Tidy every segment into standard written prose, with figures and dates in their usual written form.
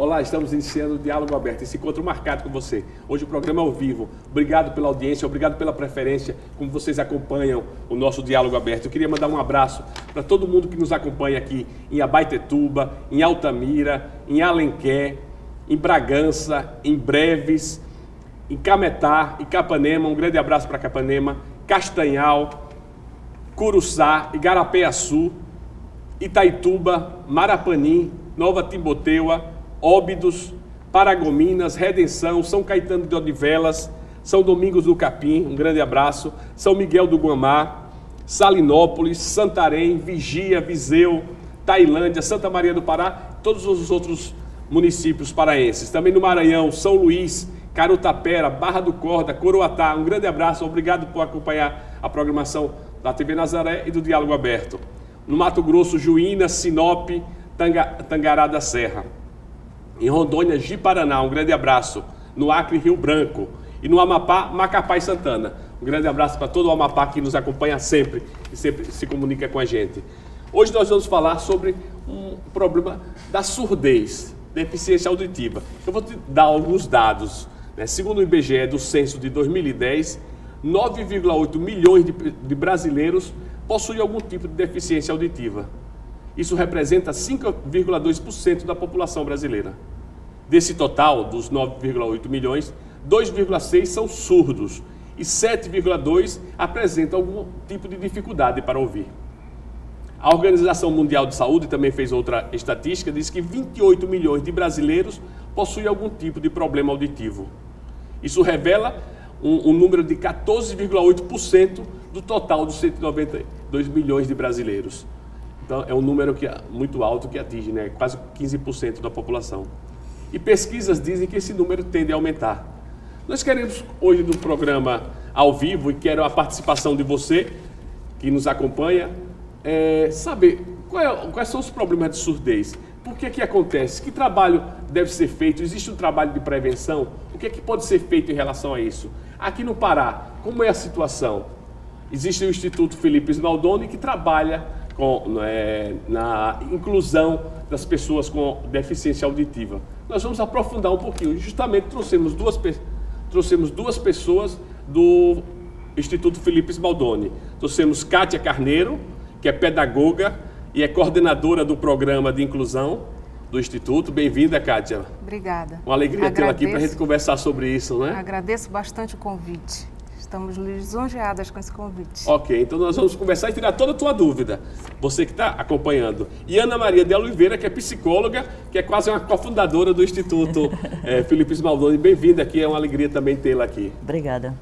Olá, estamos iniciando o Diálogo Aberto, esse encontro marcado com você. Hoje o programa é ao vivo. Obrigado pela audiência, obrigado pela preferência, como vocês acompanham o nosso Diálogo Aberto. Eu queria mandar um abraço para todo mundo que nos acompanha aqui em Abaetetuba, em Altamira, em Alenquer, em Bragança, em Breves, em Cametá, em Capanema. Um grande abraço para Capanema, Castanhal, Curuçá, Igarapé-Açu, Itaituba, Marapanim, Nova Timboteua, Óbidos, Paragominas, Redenção, São Caetano de Odivelas, São Domingos do Capim, um grande abraço, São Miguel do Guamá, Salinópolis, Santarém, Vigia, Viseu, Tailândia, Santa Maria do Pará, todos os outros municípios paraenses. Também no Maranhão, São Luís, Carutapera, Barra do Corda, Coroatá. Um grande abraço, obrigado por acompanhar a programação da TV Nazaré e do Diálogo Aberto. No Mato Grosso, Juína, Sinop, Tangará da Serra. Em Rondônia, Ji-Paraná, um grande abraço. No Acre, Rio Branco. E no Amapá, Macapá e Santana. Um grande abraço para todo o Amapá que nos acompanha sempre e sempre se comunica com a gente. Hoje nós vamos falar sobre um problema da surdez, deficiência auditiva. Eu vou te dar alguns dados. Segundo o IBGE do censo de 2010, 9,8 milhões de brasileiros possuem algum tipo de deficiência auditiva. Isso representa 5,2% da população brasileira. Desse total, dos 9,8 milhões, 2,6 são surdos e 7,2 apresentam algum tipo de dificuldade para ouvir. A Organização Mundial de Saúde também fez outra estatística, diz que 28 milhões de brasileiros possuem algum tipo de problema auditivo. Isso revela um número de 14,8% do total dos 192 milhões de brasileiros. Então, é um número muito alto que atinge, quase 15% da população. E pesquisas dizem que esse número tende a aumentar. Nós queremos, hoje no programa ao vivo, e quero a participação de você, que nos acompanha, saber quais são os problemas de surdez. Por que acontece? Que trabalho deve ser feito? Existe um trabalho de prevenção? O que pode ser feito em relação a isso? Aqui no Pará, como é a situação? Existe o Instituto Felipe Smaldoni, que trabalha na inclusão das pessoas com deficiência auditiva. Nós vamos aprofundar um pouquinho. Justamente trouxemos duas pessoas do Instituto Felipe Smaldoni. Trouxemos Kátia Carneiro, que é pedagoga e é coordenadora do programa de inclusão do Instituto. Bem-vinda, Kátia. Obrigada. Uma alegria tê-la aqui para a gente conversar sobre isso, né? Agradeço bastante o convite. Estamos lisonjeadas com esse convite. Ok, então nós vamos conversar e tirar toda a tua dúvida, você que está acompanhando. E Ana Maria de Oliveira, que é psicóloga, que é quase uma cofundadora do Instituto Felipe Smaldoni. Bem-vinda aqui, é uma alegria também tê-la aqui. Obrigada.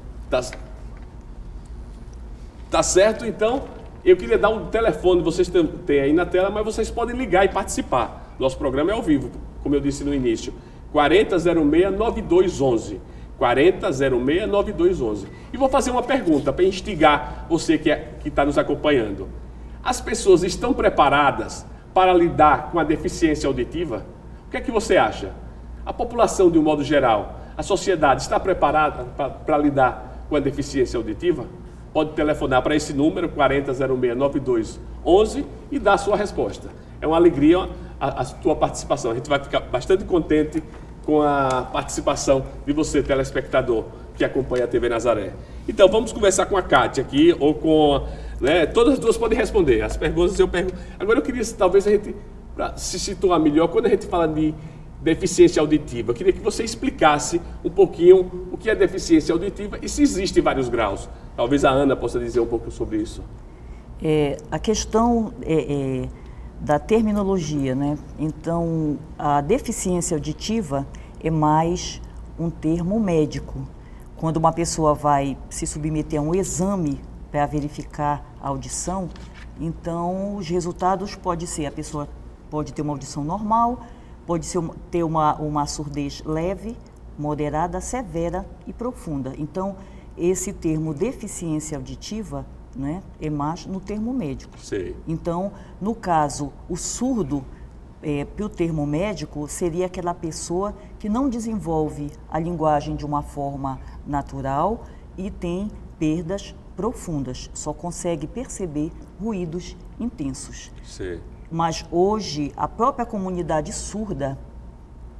Tá certo, então, eu queria dar um telefone, vocês têm aí na tela, mas vocês podem ligar e participar. Nosso programa é ao vivo, como eu disse no início, 4006-9211. 4006-9211. E vou fazer uma pergunta para instigar você que está nos acompanhando. As pessoas estão preparadas para lidar com a deficiência auditiva? O que é que você acha? A população, de um modo geral, a sociedade está preparada para lidar com a deficiência auditiva? Pode telefonar para esse número, 4006-9211, e dar a sua resposta. É uma alegria a sua participação. A gente vai ficar bastante contente com a participação de você, telespectador, que acompanha a TV Nazaré. Então, vamos conversar com a Kátia aqui, ou com... todas as duas podem responder. As perguntas eu pergunto. Agora, eu queria, talvez, a gente, para se situar melhor, quando a gente fala de deficiência auditiva, eu queria que você explicasse um pouquinho o que é deficiência auditiva e se existem vários graus. Talvez a Ana possa dizer um pouco sobre isso. A questão da terminologia, né? Então, a deficiência auditiva é mais um termo médico. Quando uma pessoa vai se submeter a um exame para verificar a audição, então os resultados podem ser, a pessoa pode ter uma audição normal, pode ter uma surdez leve, moderada, severa e profunda. Então, esse termo deficiência auditiva, né, é mais no termo médico. Sim. Então, no caso, o surdo, pelo termo médico, seria aquela pessoa que não desenvolve a linguagem de uma forma natural e tem perdas profundas, só consegue perceber ruídos intensos. Sim. Mas hoje, a própria comunidade surda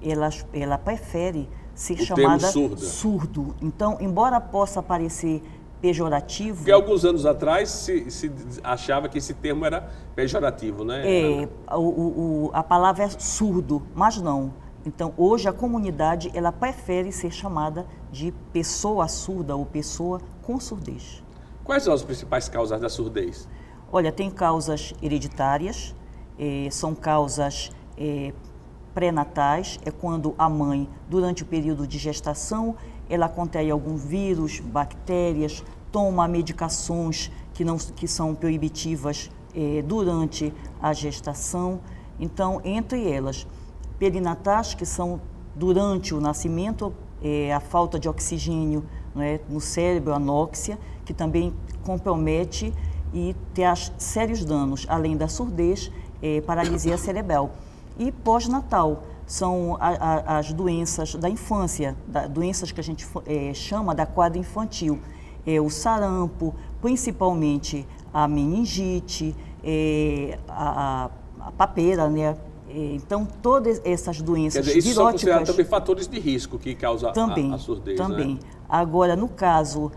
ela prefere ser O chamada termo surdo. Então, embora possa parecer pejorativo... Porque alguns anos atrás se achava que esse termo era pejorativo, né? A palavra é surdo, mas não. Então, hoje a comunidade, ela prefere ser chamada de pessoa surda ou pessoa com surdez. Quais são as principais causas da surdez? Olha, tem causas hereditárias, são causas pré-natais, é quando a mãe, durante o período de gestação, ela contém algum vírus, bactérias, toma medicações que são proibitivas durante a gestação. Então, entre elas, perinatais, que são durante o nascimento, a falta de oxigênio, né, no cérebro, anóxia, que também compromete e traz sérios danos, além da surdez, paralisia cerebral. E pós-natal, são as doenças da infância, doenças que a gente chama da quadra infantil. O sarampo, principalmente a meningite, a papeira, né? Então, todas essas doenças viróticas... Isso são considerados também fatores de risco que causam a surdez, também. Né? Agora, no caso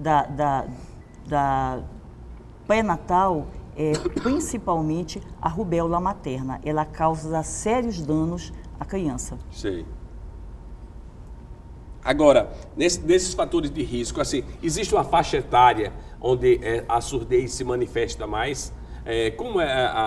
da pré-natal, principalmente a rubéola materna. Ela causa sérios danos à criança. Sei. Agora, nesses fatores de risco, assim, existe uma faixa etária onde a surdez se manifesta mais? Como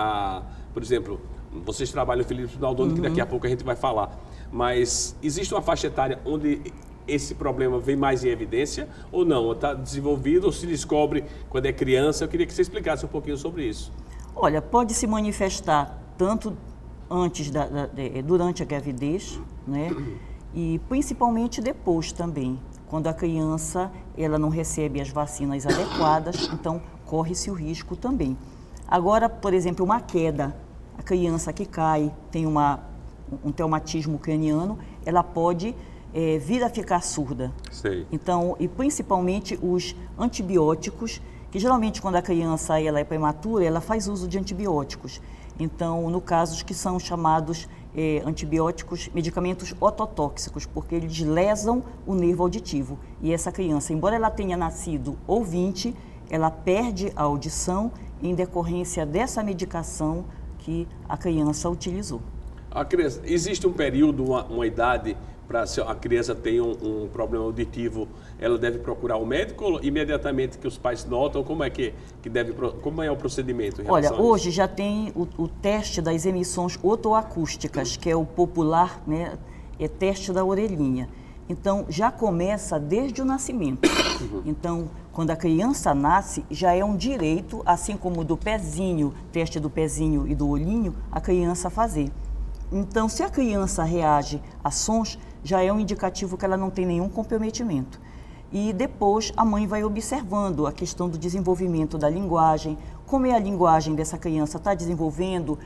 por exemplo, vocês trabalham no Felipe Naldoni, que daqui a pouco a gente vai falar, mas existe uma faixa etária onde esse problema vem mais em evidência ou não? Está desenvolvido ou se descobre quando é criança? Eu queria que você explicasse um pouquinho sobre isso. Olha, pode se manifestar tanto antes durante a gravidez, né? E principalmente depois também, quando a criança ela não recebe as vacinas adequadas, então corre-se o risco também. Agora, por exemplo, uma queda, a criança que cai, tem um traumatismo craniano, ela pode vir a ficar surda. Sei. Então, e principalmente os antibióticos, que geralmente quando a criança ela é prematura, ela faz uso de antibióticos. Então, no caso que são chamados antibióticos, medicamentos ototóxicos, porque eles lesam o nervo auditivo. E essa criança, embora ela tenha nascido ouvinte, ela perde a audição em decorrência dessa medicação que a criança utilizou. Existe um período, uma idade, para se a criança tem um problema auditivo, ela deve procurar o médico ou imediatamente que os pais notam? Como é o procedimento? Olha, hoje já tem o teste das emissões otoacústicas, que é o popular, né, teste da orelhinha. Então, já começa desde o nascimento. Então, quando a criança nasce, já é um direito, assim como do pezinho, teste do pezinho e do olhinho, a criança fazer. Então, se a criança reage a sons, já é um indicativo que ela não tem nenhum comprometimento. E depois a mãe vai observando a questão do desenvolvimento da linguagem, como é a linguagem dessa criança, está desenvolvendo,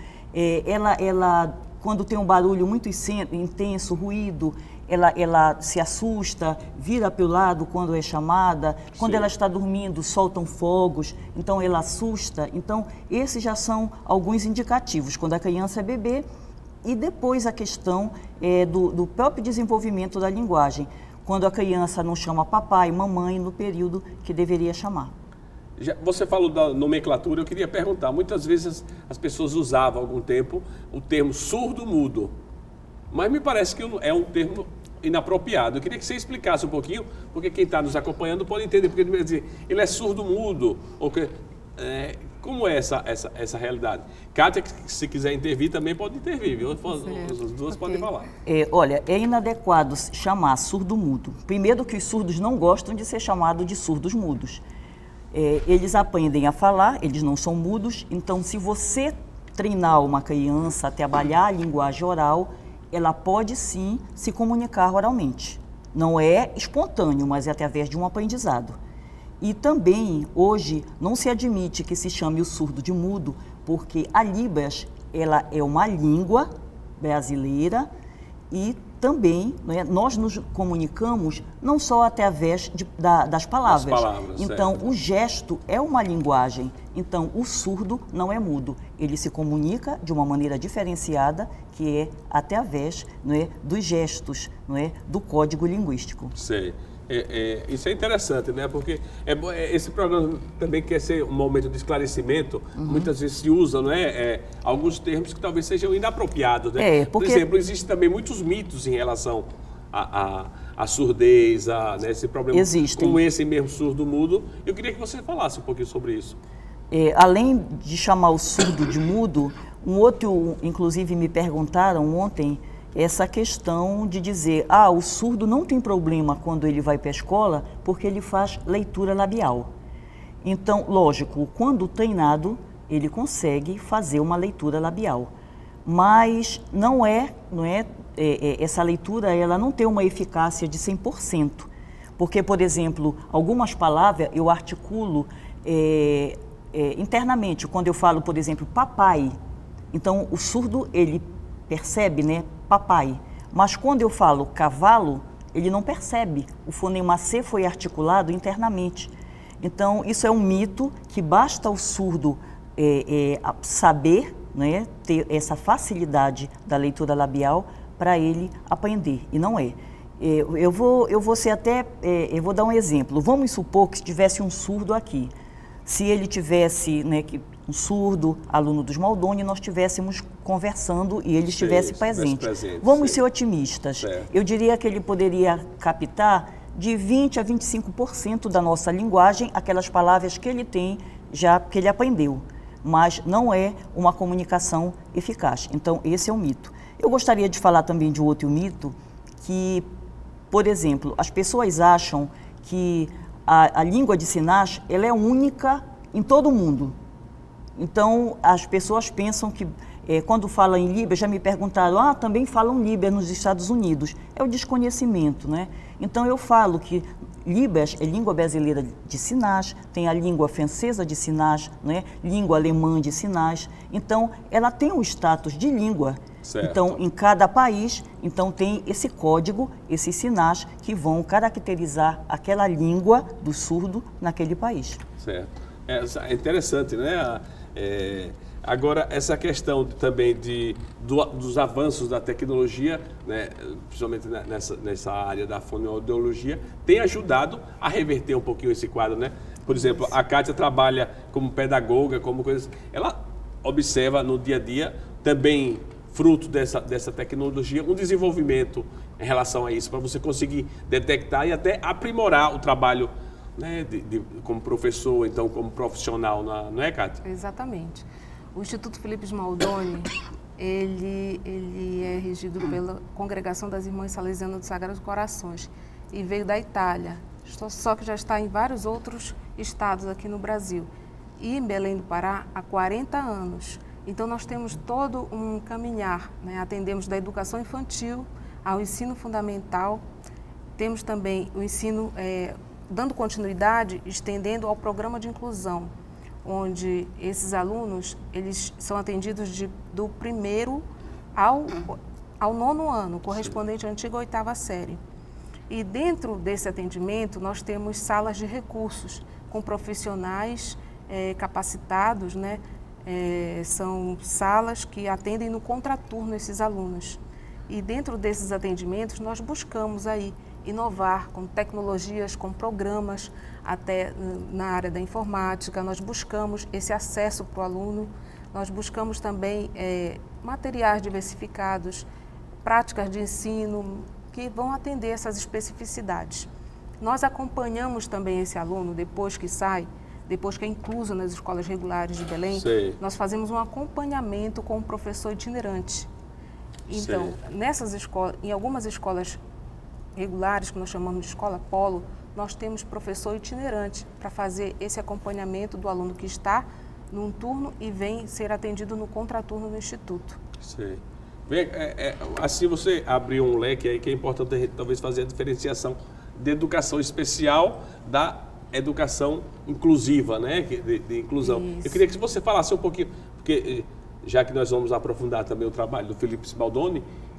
ela, quando tem um barulho muito intenso, ruído, ela se assusta, vira para o lado quando é chamada, quando ela está dormindo, soltam fogos, então ela assusta. Então, esses já são alguns indicativos, quando a criança é bebê. E depois a questão do próprio desenvolvimento da linguagem, quando a criança não chama papai e mamãe no período que deveria chamar. Você falou da nomenclatura, eu queria perguntar, muitas vezes as pessoas usavam há algum tempo o termo surdo-mudo, mas me parece que é um termo inapropriado. Eu queria que você explicasse um pouquinho, porque quem está nos acompanhando pode entender, porque ele vai dizer, ele é surdo-mudo, como é essa realidade? Kátia, se quiser intervir, também pode intervir, viu? As duas podem falar. Olha, é inadequado chamar surdo-mudo. Primeiro que os surdos não gostam de ser chamados de surdos-mudos. Eles aprendem a falar, eles não são mudos, então se você treinar uma criança a trabalhar a linguagem oral, ela pode sim se comunicar oralmente. Não é espontâneo, mas é através de um aprendizado. E também, hoje, não se admite que se chame o surdo de mudo, porque a Libras, ela é uma língua brasileira e também, né, nós nos comunicamos não só através das palavras. Então, o gesto é uma linguagem. Então, o surdo não é mudo. Ele se comunica de uma maneira diferenciada, que é através, né, dos gestos, né, do código linguístico. Sei. Isso é interessante, né? Porque esse programa também quer ser um momento de esclarecimento. Muitas vezes se usam, né, alguns termos que talvez sejam inapropriados, né? Por exemplo, existem também muitos mitos em relação à surdez, né, esse problema com esse mesmo surdo-mudo. Eu queria que você falasse um pouquinho sobre isso. Além de chamar o surdo de mudo, um outro, inclusive me perguntaram ontem, essa questão de dizer, o surdo não tem problema quando ele vai para a escola porque ele faz leitura labial. Então, lógico, quando treinado, ele consegue fazer uma leitura labial. Mas não é essa leitura, ela não tem uma eficácia de 100%. Porque, por exemplo, algumas palavras eu articulo internamente. Quando eu falo, por exemplo, papai, então o surdo, ele percebe, né, papai. Mas quando eu falo cavalo, ele não percebe. O fonema C foi articulado internamente. Então, isso é um mito que basta o surdo saber, né, ter essa facilidade da leitura labial para ele aprender. E não é. Eu vou ser até, eu vou dar um exemplo. Vamos supor que tivesse um surdo aqui. Se ele tivesse, né, um surdo, aluno dos Maldoni, nós estivéssemos conversando e ele estivesse presente. Vamos ser otimistas. Eu diria que ele poderia captar de 20% a 25% da nossa linguagem, aquelas palavras que ele tem, já que ele aprendeu. Mas não é uma comunicação eficaz. Então, esse é um mito. Eu gostaria de falar também de outro mito, que, por exemplo, as pessoas acham que a língua de sinais ela é única em todo o mundo. Então, as pessoas pensam que, quando falam em Libras, já me perguntaram, também falam Libras nos Estados Unidos. É o desconhecimento, né? Então, eu falo que Libras é língua brasileira de sinais, tem a língua francesa de sinais, né? Língua alemã de sinais. Então, ela tem um status de língua. Certo. Então, em cada país, então tem esse código, esses sinais que vão caracterizar aquela língua do surdo naquele país. Certo. É interessante, né? Agora, essa questão também dos avanços da tecnologia, né, principalmente nessa área da fonoaudiologia, tem ajudado a reverter um pouquinho esse quadro, né? Por exemplo, a Kátia trabalha como pedagoga, como coisa. Ela observa no dia a dia também, fruto dessa tecnologia, um desenvolvimento em relação a isso, para você conseguir detectar e até aprimorar o trabalho, né, como professor, então como profissional, não é, Kátia? Exatamente. O Instituto Felipe Smaldoni, ele é regido pela Congregação das Irmãs Salesianas dos Sagrados Corações e veio da Itália, só que já está em vários outros estados aqui no Brasil e em Belém do Pará há 40 anos. Então, nós temos todo um caminhar, né? Atendemos da educação infantil ao ensino fundamental, temos também o ensino, dando continuidade, estendendo ao programa de inclusão, onde esses alunos, eles são atendidos do primeiro ao 9º ano, correspondente à antiga 8ª série. E dentro desse atendimento, nós temos salas de recursos com profissionais capacitados, né? São salas que atendem no contraturno esses alunos. E dentro desses atendimentos, nós buscamos aí inovar com tecnologias, com programas, até na área da informática, nós buscamos esse acesso para o aluno, nós buscamos também materiais diversificados, práticas de ensino que vão atender essas especificidades. Nós acompanhamos também esse aluno depois que sai, depois que é incluso nas escolas regulares de Belém, sei, nós fazemos um acompanhamento com o professor itinerante. Então, nessas escolas, em algumas escolas regulares, que nós chamamos de escola polo, nós temos professor itinerante para fazer esse acompanhamento do aluno que está num turno e vem ser atendido no contraturno do Instituto. Sei. Assim você abriu um leque aí que é importante talvez fazer a diferenciação de educação especial da educação inclusiva, né? De inclusão. Isso. Eu queria que você falasse um pouquinho, porque já que nós vamos aprofundar também o trabalho do Felipe Smaldoni,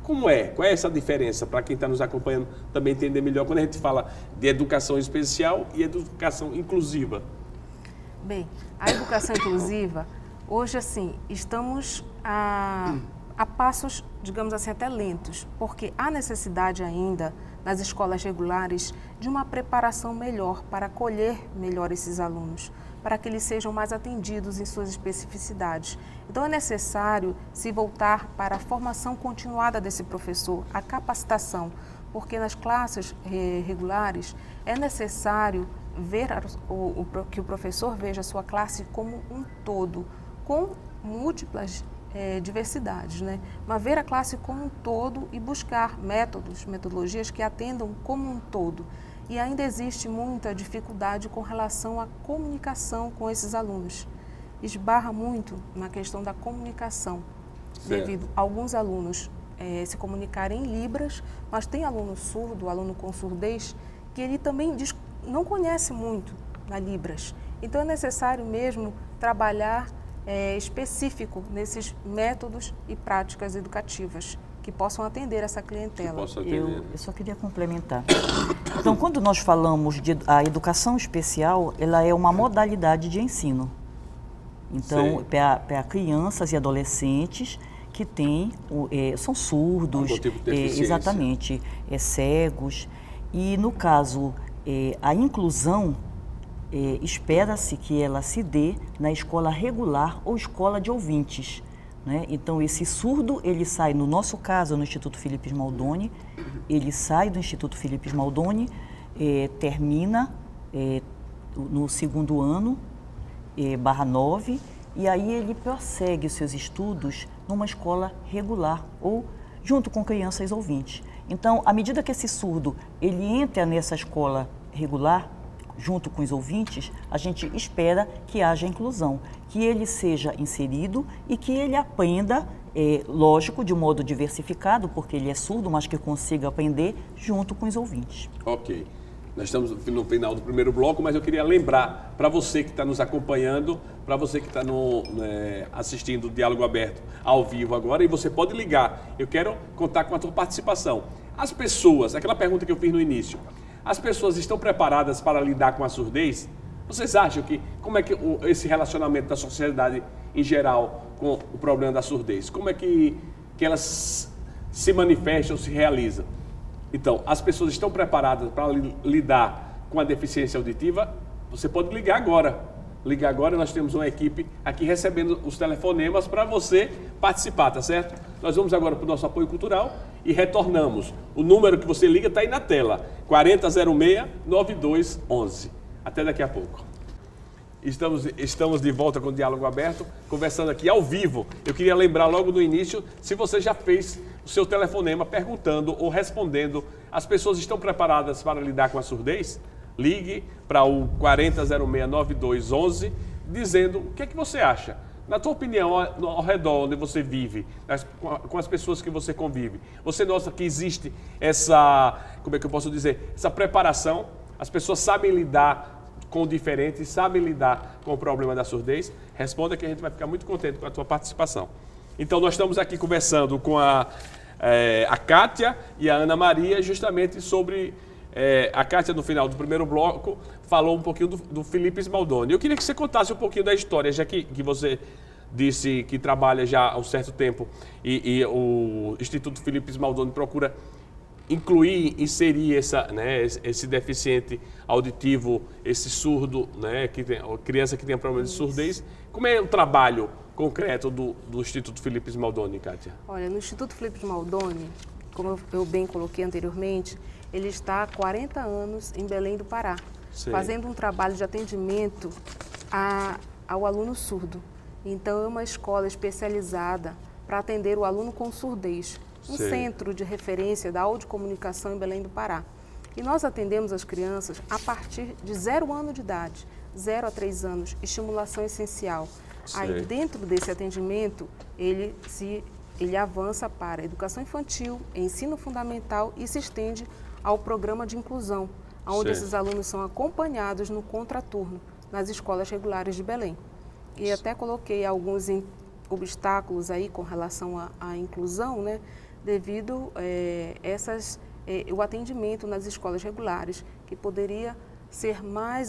Como é? Qual é essa diferença para quem está nos acompanhando também entender melhor quando a gente fala de educação especial e educação inclusiva? Bem, a educação inclusiva, hoje assim, estamos a passos, digamos assim, até lentos, porque há necessidade ainda nas escolas regulares de uma preparação melhor para acolher melhor esses alunos, para que eles sejam mais atendidos em suas especificidades. Então é necessário se voltar para a formação continuada desse professor, a capacitação, porque nas classes regulares é necessário ver que o professor veja a sua classe como um todo, com múltiplas diversidades, né? Mas ver a classe como um todo e buscar metodologias que atendam como um todo. E ainda existe muita dificuldade com relação à comunicação com esses alunos. Esbarra muito na questão da comunicação, devido a alguns alunos se comunicarem em libras, mas tem aluno surdo, aluno com surdez, que ele também não conhece muito na libras. Então é necessário mesmo trabalhar específico nesses métodos e práticas educativas que possam atender essa clientela. Eu só queria complementar. Então, quando nós falamos de a educação especial, ela é uma modalidade de ensino. Então, para crianças e adolescentes que são surdos, exatamente, cegos. E, no caso, a inclusão, espera-se que ela se dê na escola regular ou escola de ouvintes, né? Então, esse surdo, ele sai, no nosso caso, no Instituto Filipe Smaldoni, ele sai do Instituto Filipe Smaldoni, termina no segundo ano, /9, e aí ele prossegue os seus estudos numa escola regular ou junto com crianças ouvintes. Então, à medida que esse surdo ele entra nessa escola regular, junto com os ouvintes, a gente espera que haja inclusão, que ele seja inserido e que ele aprenda, lógico, de um modo diversificado, porque ele é surdo, mas que consiga aprender junto com os ouvintes. Ok. Nós estamos no final do primeiro bloco, mas eu queria lembrar para você que está nos acompanhando, para você que está assistindo o Diálogo Aberto ao vivo agora, e você pode ligar. Eu quero contar com a tua participação. As pessoas, aquela pergunta que eu fiz no início, as pessoas estão preparadas para lidar com a surdez? Vocês acham como é que esse relacionamento da sociedade em geral com o problema da surdez, como é que elas se manifestam, se realizam? Então, as pessoas estão preparadas para lidar com a deficiência auditiva? Você pode ligar agora. Ligar agora, nós temos uma equipe aqui recebendo os telefonemas para você participar, tá certo? Nós vamos agora para o nosso apoio cultural e retornamos. O número que você liga está aí na tela, 4006-9211. Até daqui a pouco. Estamos de volta com o Diálogo Aberto, conversando aqui ao vivo. Eu queria lembrar logo no início, se você já fez o seu telefonema perguntando ou respondendo, as pessoas estão preparadas para lidar com a surdez? Ligue para o 4006-9211, dizendo o que é que você acha. Na tua opinião, ao redor onde você vive, com as pessoas que você convive, você nota que existe essa, como é que eu posso dizer, essa preparação? As pessoas sabem lidar com o diferente, sabem lidar com o problema da surdez? Responda que a gente vai ficar muito contente com a tua participação. Então, nós estamos aqui conversando com a Kátia e a Ana Maria justamente sobre... a Kátia, no final do primeiro bloco, falou um pouquinho do Filipe Smaldoni. Eu queria que você contasse um pouquinho da história, já que você disse que trabalha já há um certo tempo e o Instituto Filipe Smaldoni procura inserir esse deficiente auditivo, esse surdo, né, criança que tem problema de surdez. Como é o trabalho concreto do Instituto Filipe Smaldoni, Kátia? Olha, no Instituto Filipe Smaldoni, como eu bem coloquei anteriormente, ele está há 40 anos em Belém do Pará, fazendo um trabalho de atendimento ao aluno surdo. Então, é uma escola especializada para atender o aluno com surdez, um centro de referência da audiocomunicação em Belém do Pará. E nós atendemos as crianças a partir de 0 ano de idade, 0 a 3 anos, estimulação essencial. Aí, dentro desse atendimento, ele avança para educação infantil, ensino fundamental e se estende ao programa de inclusão, onde esses alunos são acompanhados no contraturno, nas escolas regulares de Belém. E até coloquei alguns obstáculos aí com relação à inclusão, né? devido o atendimento nas escolas regulares, que poderia ser mais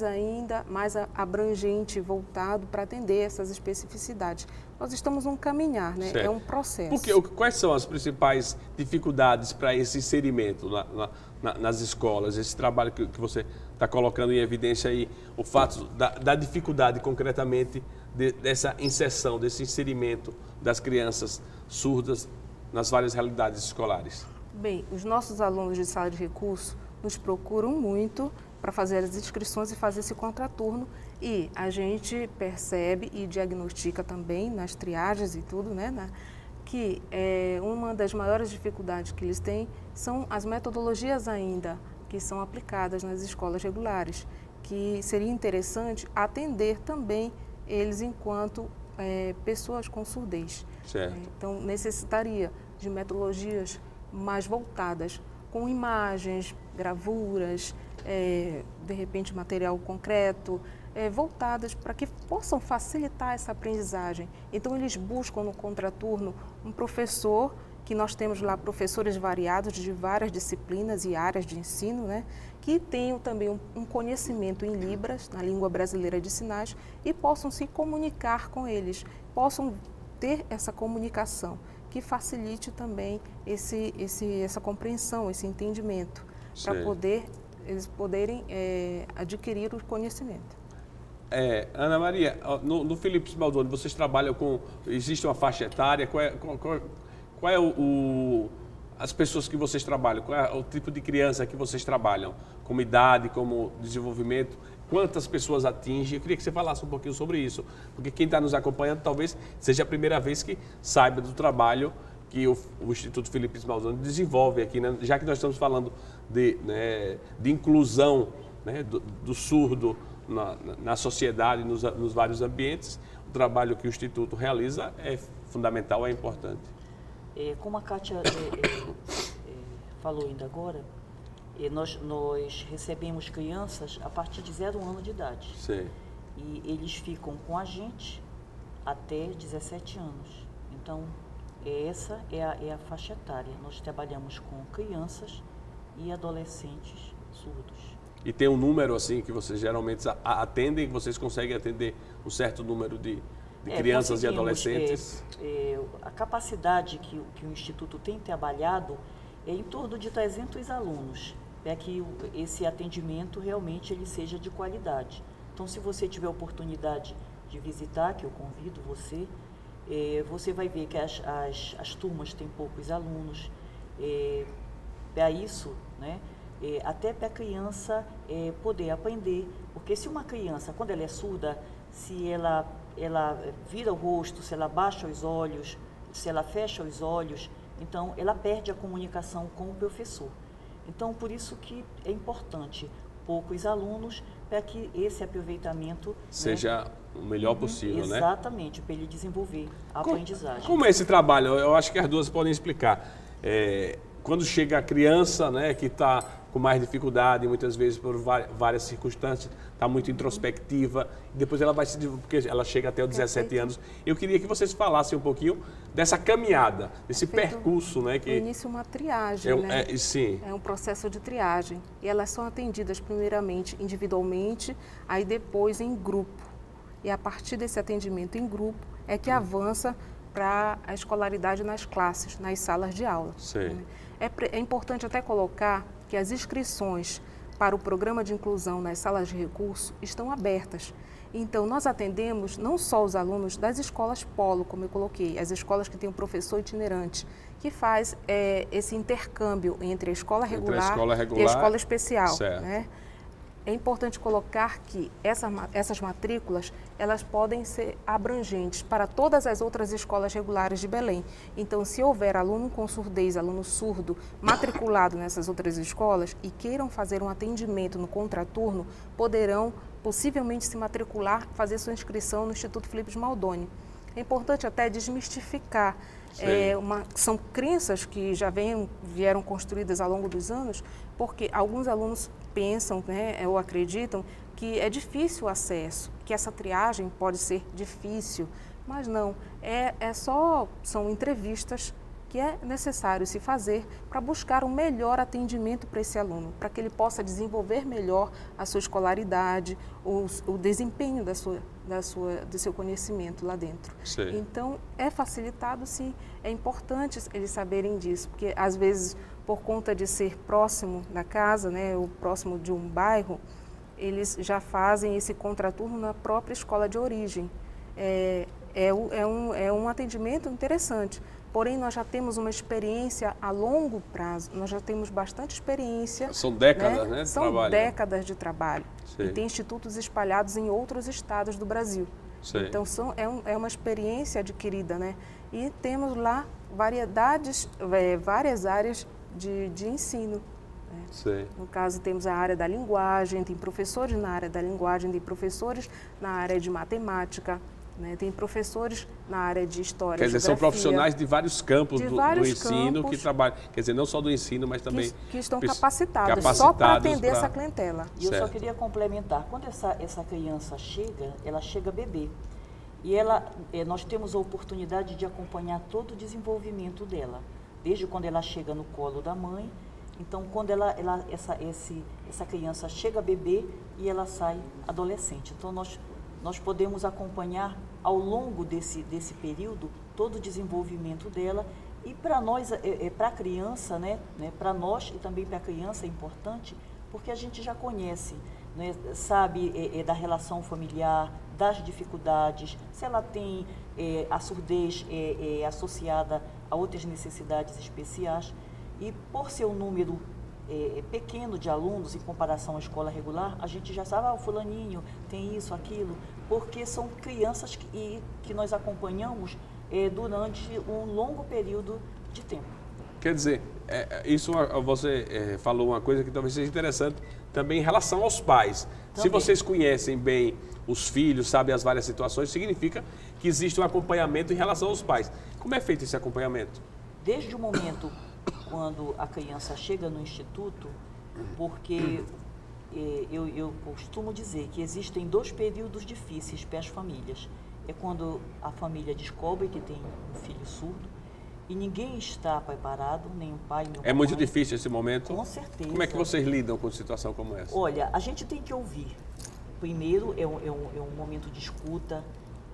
abrangente, voltado para atender essas especificidades. Nós estamos num caminhar, né? É um processo. Quais são as principais dificuldades para esse inserimento nas escolas, esse trabalho que você está colocando em evidência aí, o fato da dificuldade concretamente dessa inserção, desse inserimento das crianças surdas nas várias realidades escolares? Bem, os nossos alunos de sala de recurso nos procuram muito para fazer as inscrições e fazer esse contraturno, e a gente percebe e diagnostica também nas triagens e tudo, né, que uma das maiores dificuldades que eles têm são as metodologias ainda que são aplicadas nas escolas regulares, que seria interessante atender também eles enquanto pessoas com surdez. Então, necessitaria de metodologias mais voltadas, com imagens, gravuras, de repente material concreto, voltadas para que possam facilitar essa aprendizagem. Então, eles buscam no contraturno um professor, que nós temos lá professores variados de várias disciplinas e áreas de ensino, né, que tenham também um conhecimento em Libras, na língua brasileira de sinais, e possam se comunicar com eles, possam ter essa comunicação, que facilite também essa compreensão, esse entendimento, para eles poderem adquirir o conhecimento. Ana Maria, no Felipe Smaldoni, vocês trabalham com... Existe uma faixa etária? Qual é as pessoas que vocês trabalham? Qual é o tipo de criança que vocês trabalham? Como idade, como desenvolvimento? Quantas pessoas atinge? Eu queria que você falasse um pouquinho sobre isso, porque quem está nos acompanhando talvez seja a primeira vez que saiba do trabalho que o Instituto Felipe Smaldoni desenvolve aqui, né? Já que nós estamos falando de inclusão, né, do surdo na sociedade, nos vários ambientes, o trabalho que o Instituto realiza é fundamental, é importante. Como a Kátia falou ainda agora, nós recebemos crianças a partir de 0 ano de idade. Sim. E eles ficam com a gente até 17 anos. Então, essa é a faixa etária. Nós trabalhamos com crianças e adolescentes surdos. E tem um número assim que vocês geralmente atendem, que vocês conseguem atender um certo número de crianças e adolescentes? A capacidade que o Instituto tem trabalhado é em torno de 300 alunos, para que esse atendimento realmente ele seja de qualidade. Então, se você tiver a oportunidade de visitar, que eu convido você, você vai ver que as turmas têm poucos alunos. Para isso, né, até para a criança poder aprender, porque se uma criança, quando ela é surda, se ela vira o rosto, se ela baixa os olhos, se ela fecha os olhos, então ela perde a comunicação com o professor. Então, por isso que é importante poucos alunos para que esse aproveitamento seja o melhor possível, né? Exatamente, para ele desenvolver a aprendizagem. Como é esse trabalho? Eu acho que as duas podem explicar. Quando chega a criança, né, que está com mais dificuldade, muitas vezes por várias circunstâncias, está muito introspectiva, e depois ela vai se desenvolver, porque ela chega até os 17 anos. Eu queria que vocês falassem um pouquinho dessa caminhada, desse percurso, né? Que no início uma triagem, né? Sim. É um processo de triagem. E elas são atendidas primeiramente individualmente, aí depois em grupo. E a partir desse atendimento em grupo é que avança para a escolaridade nas classes, nas salas de aula. Sim. É importante até colocar que as inscrições para o programa de inclusão nas salas de recurso estão abertas. Então, nós atendemos não só os alunos das escolas polo, como eu coloquei, as escolas que têm um professor itinerante, que faz esse intercâmbio entre a escola regular e a escola especial. Né? É importante colocar que essas matrículas, elas podem ser abrangentes para todas as outras escolas regulares de Belém. Então, se houver aluno com surdez, aluno surdo, matriculado nessas outras escolas e queiram fazer um atendimento no contraturno, poderão possivelmente se matricular, fazer sua inscrição no Instituto Felipe Smaldoni. É importante até desmistificar. São crenças que já vieram construídas ao longo dos anos, porque alguns alunos pensam, né, ou acreditam que é difícil o acesso, que essa triagem pode ser difícil, mas não, são entrevistas que é necessário se fazer para buscar um melhor atendimento para esse aluno, para que ele possa desenvolver melhor a sua escolaridade, o desempenho do seu conhecimento lá dentro. Sim. Então, é facilitado, sim, é importante eles saberem disso, porque às vezes, por conta de ser próximo da casa, né, ou próximo de um bairro, eles já fazem esse contraturno na própria escola de origem. É um atendimento interessante, porém nós já temos uma experiência a longo prazo, nós já temos bastante experiência. São décadas, né, de São trabalho. décadas de trabalho. Sim. E tem institutos espalhados em outros estados do Brasil. Sim. Então é uma experiência adquirida, né? E temos lá várias áreas de ensino. Sim. No caso, temos a área da linguagem, tem professores na área da linguagem, tem professores na área de matemática, né? Tem professores na área de história, Quer dizer, são geografia, profissionais de vários campos do ensino campos que trabalham, quer dizer, não só do ensino, mas também... que estão capacitados só para atender essa clientela. E eu só queria complementar, quando essa criança chega, ela chega bebê. E nós temos a oportunidade de acompanhar todo o desenvolvimento dela, desde quando ela chega no colo da mãe. Então, quando essa criança chega bebê e ela sai adolescente. Então, nós podemos acompanhar ao longo desse período todo o desenvolvimento dela. E para nós, para a criança, né, para nós e também para a criança é importante, porque a gente já conhece, né, sabe da relação familiar, das dificuldades, se ela tem a surdez associada a outras necessidades especiais. E por ser um número pequeno de alunos em comparação à escola regular, a gente já sabe, o fulaninho tem isso, aquilo, porque são crianças que nós acompanhamos durante um longo período de tempo. Quer dizer, isso você falou uma coisa que talvez seja interessante também em relação aos pais. Também. Se vocês conhecem bem os filhos, sabem as várias situações, significa que existe um acompanhamento em relação aos pais. Como é feito esse acompanhamento? Desde o momento quando a criança chega no instituto, porque eu costumo dizer que existem 2 períodos difíceis para as famílias. É quando a família descobre que tem um filho surdo e ninguém está preparado, nem o pai, nem o pai. É muito difícil esse momento? Com certeza. Como é que vocês lidam com uma situação como essa? Olha, a gente tem que ouvir. Primeiro, é um momento de escuta,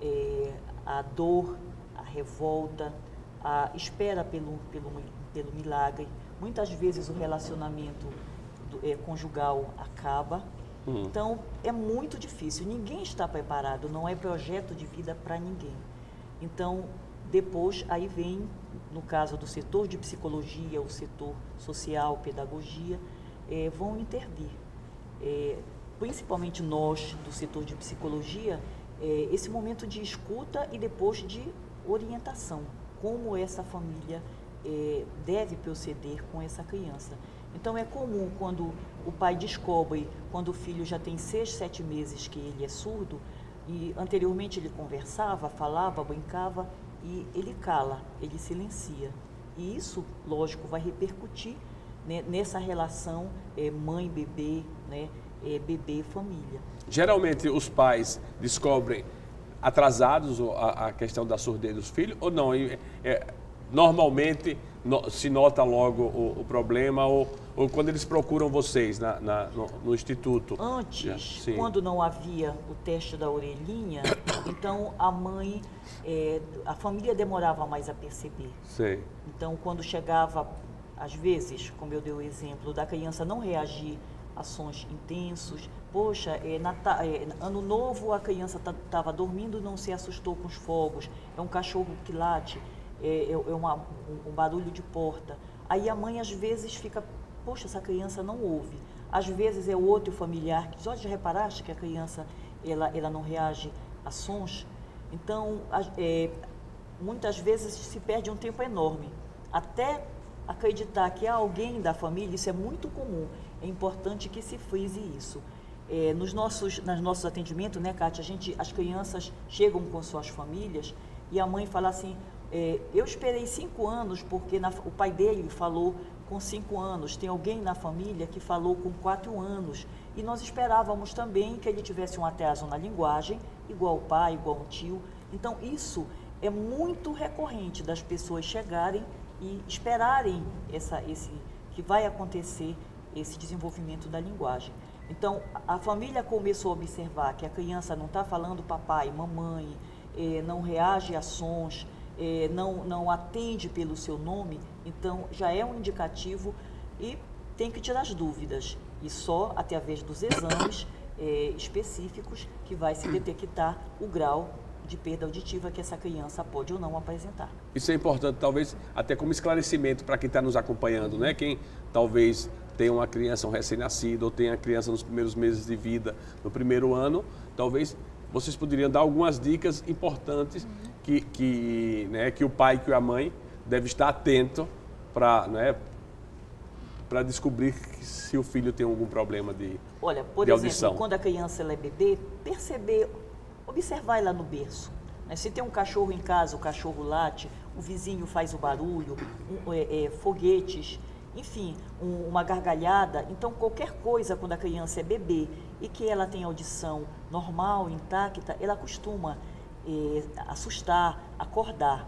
a dor, a revolta, a espera pelo milagre. Muitas vezes o relacionamento conjugal acaba. Então, é muito difícil. Ninguém está preparado, não é projeto de vida para ninguém. Então, depois, aí vem, no caso do setor de psicologia, o setor social, pedagogia, vão intervir. Principalmente nós, do setor de psicologia, esse momento de escuta e depois de orientação. Como essa família deve proceder com essa criança. Então, é comum quando o pai descobre, quando o filho já tem 6, 7 meses que ele é surdo, e anteriormente ele conversava, falava, brincava, e ele cala, ele silencia. E isso, lógico, vai repercutir, né, nessa relação mãe-bebê, né, bebê-família. Geralmente, os pais descobrem atrasados a questão da surdez dos filhos ou não? Normalmente se nota logo o problema ou quando eles procuram vocês no instituto? Antes, quando não havia o teste da orelhinha, então a mãe, a família demorava mais a perceber. Sei. Então, quando chegava, às vezes, como eu dei o exemplo, da criança não reagir a sons intensos, poxa, ano novo a criança estava dormindo e não se assustou com os fogos, é um cachorro que late, um barulho de porta. Aí a mãe às vezes fica, poxa, essa criança não ouve. Às vezes é o outro familiar que diz, olha, já reparaste que a criança ela não reage a sons? Então, muitas vezes se perde um tempo enorme. Até acreditar que há alguém da família, isso é muito comum. É importante que se frise isso. Nos nossos atendimentos, né, Kátia, as crianças chegam com suas famílias e a mãe fala assim, eu esperei 5 anos porque o pai dele falou com 5 anos, tem alguém na família que falou com 4 anos e nós esperávamos também que ele tivesse um atraso na linguagem, igual o pai, igual o tio. Então isso é muito recorrente das pessoas chegarem e esperarem que vai acontecer esse desenvolvimento da linguagem. Então, a família começou a observar que a criança não está falando papai, mamãe, não reage a sons, não atende pelo seu nome, então já é um indicativo e tem que tirar as dúvidas. E só através dos exames específicos que vai se detectar o grau de perda auditiva que essa criança pode ou não apresentar. Isso é importante, talvez, até como esclarecimento para quem está nos acompanhando, né? Quem talvez tenha uma criança, um recém-nascido, ou tenha a criança nos primeiros meses de vida, no primeiro ano, talvez vocês poderiam dar algumas dicas importantes que o pai, que a mãe deve estar atento para descobrir se o filho tem algum problema de audição. Olha, por exemplo, quando a criança ela é bebê, observar ela no berço. Né? Se tem um cachorro em casa, o cachorro late, o vizinho faz o barulho, foguetes, enfim, uma gargalhada. Então, qualquer coisa, quando a criança é bebê e que ela tem audição normal, intacta, ela costuma assustar, acordar.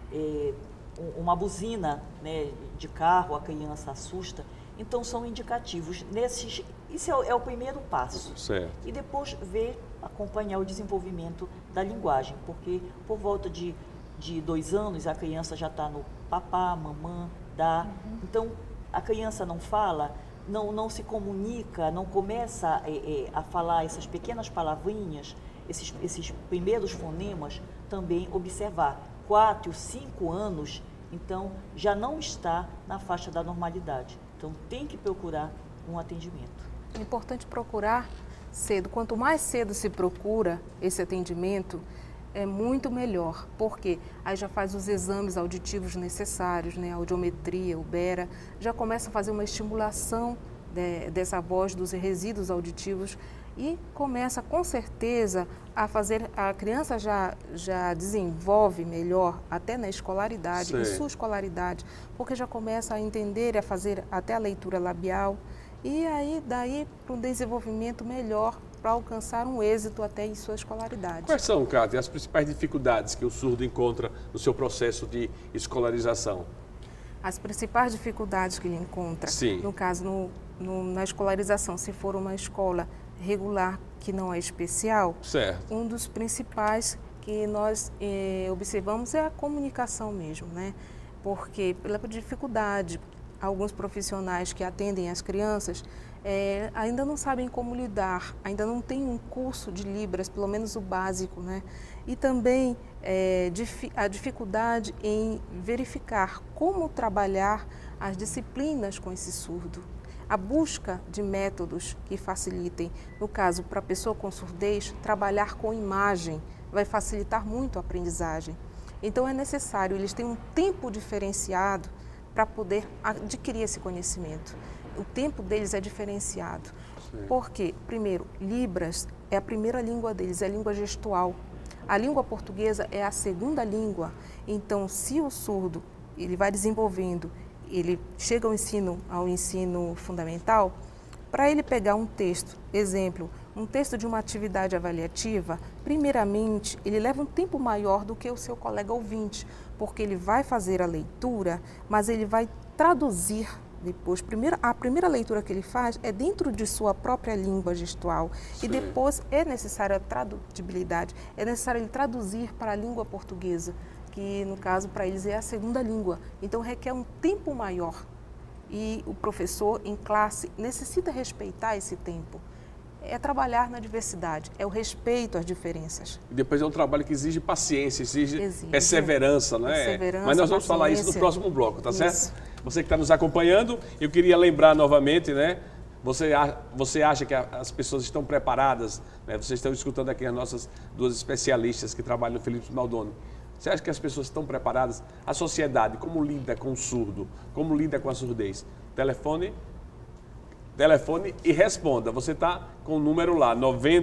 Uma buzina, né, de carro, a criança assusta. Então, são indicativos. Isso é o primeiro passo. Certo. E depois acompanhar o desenvolvimento da linguagem, porque por volta de 2 anos, a criança já está no papá, mamã, dá. Então, a criança não fala, não se comunica, não começa a falar essas pequenas palavrinhas, esses primeiros fonemas, também observar. 4, 5 anos, então, já não está na faixa da normalidade. Então, tem que procurar um atendimento. É importante procurar cedo. Quanto mais cedo se procura esse atendimento, é muito melhor, porque aí já faz os exames auditivos necessários, né? A audiometria, o Bera, já começa a fazer uma estimulação dessa voz, dos resíduos auditivos, e começa com certeza a criança já desenvolve melhor até na escolaridade, em sua escolaridade, porque já começa a entender, a fazer até a leitura labial, e aí daí para um desenvolvimento melhor, para alcançar um êxito até em sua escolaridade. Quais são, Cátia, as principais dificuldades que o surdo encontra no seu processo de escolarização? As principais dificuldades que ele encontra, no caso, na escolarização, se for uma escola regular que não é especial, um dos principais que nós observamos é a comunicação mesmo, né? Porque pela dificuldade, alguns profissionais que atendem as crianças ainda não sabem como lidar, ainda não tem um curso de Libras, pelo menos o básico, né? E também a dificuldade em verificar como trabalhar as disciplinas com esse surdo. A busca de métodos que facilitem, no caso, para a pessoa com surdez, trabalhar com imagem vai facilitar muito a aprendizagem. Então é necessário, eles têm um tempo diferenciado para poder adquirir esse conhecimento. O tempo deles é diferenciado. Porque, primeiro, Libras é a primeira língua deles, é a língua gestual. A língua portuguesa é a segunda língua. Então, se o surdo ele vai desenvolvendo, ele chega ao ensino fundamental, para ele pegar um texto, exemplo, um texto de uma atividade avaliativa, primeiramente, ele leva um tempo maior do que o seu colega ouvinte, porque ele vai fazer a leitura, mas ele vai traduzir depois. A primeira leitura que ele faz é dentro de sua própria língua gestual. E depois é necessária a tradutibilidade, é necessário ele traduzir para a língua portuguesa, que no caso para eles é a segunda língua, então requer um tempo maior e o professor em classe necessita respeitar esse tempo. É trabalhar na diversidade, é o respeito às diferenças. E depois é um trabalho que exige paciência, exige perseverança, não é? Perseverança, mas nós vamos falar isso no próximo bloco, tá certo? Você que está nos acompanhando, eu queria lembrar novamente, né? Você acha que as pessoas estão preparadas, né? Vocês estão escutando aqui as nossas 2 especialistas que trabalham no Philips Maldoni. Você acha que as pessoas estão preparadas? A sociedade, como lida com o surdo? Como lida com a surdez? Telefone e responda. Você está com o número lá,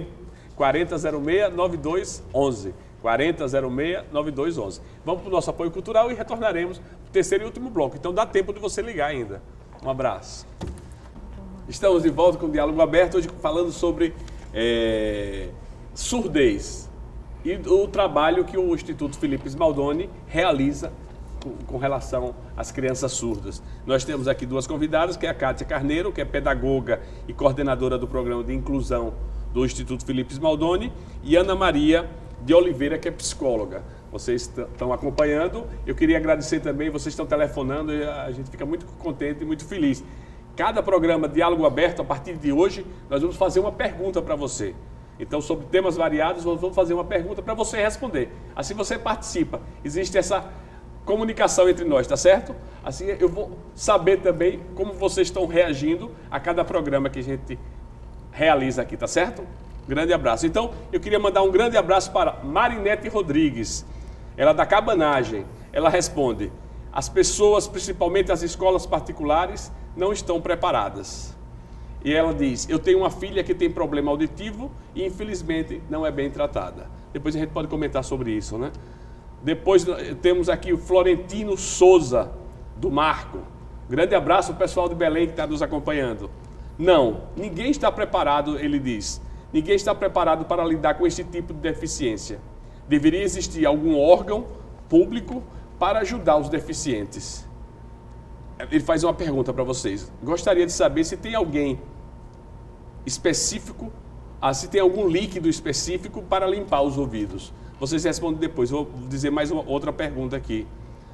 4006-9211. 4006-9211. Vamos para o nosso apoio cultural e retornaremos para o terceiro e último bloco. Então dá tempo de você ligar ainda. Um abraço. Estamos de volta com o Diálogo Aberto, hoje falando sobre surdez. e o trabalho que o Instituto Felipe Smaldoni realiza com relação às crianças surdas. Nós temos aqui duas convidadas, que é a Kátia Carneiro, que é pedagoga e coordenadora do programa de inclusão do Instituto Felipe Smaldoni, e Ana Maria de Oliveira, que é psicóloga. Vocês estão acompanhando. Eu queria agradecer também, vocês estão telefonando, e a gente fica muito contente e muito feliz. Cada programa Diálogo Aberto, a partir de hoje, nós vamos fazer uma pergunta para você. Então, sobre temas variados, nós vamos fazer uma pergunta para você responder. Assim você participa. Existe essa comunicação entre nós, tá certo? Assim eu vou saber também como vocês estão reagindo a cada programa que a gente realiza aqui, tá certo? Grande abraço. Então, eu queria mandar um grande abraço para Marinete Rodrigues, ela é da Cabanagem. Ela responde: as pessoas, principalmente as escolas particulares, não estão preparadas. E ela diz: eu tenho uma filha que tem problema auditivo e infelizmente não é bem tratada. Depois a gente pode comentar sobre isso, né? Depois temos aqui o Florentino Souza, do Marco. Grande abraço ao pessoal de Belém que está nos acompanhando. Não, ninguém está preparado, ele diz. Ninguém está preparado para lidar com esse tipo de deficiência. Deveria existir algum órgão público para ajudar os deficientes. Ele faz uma pergunta para vocês. Gostaria de saber se tem alguém específico, se tem algum líquido específico para limpar os ouvidos. Vocês respondem depois. Vou dizer mais outra pergunta aqui.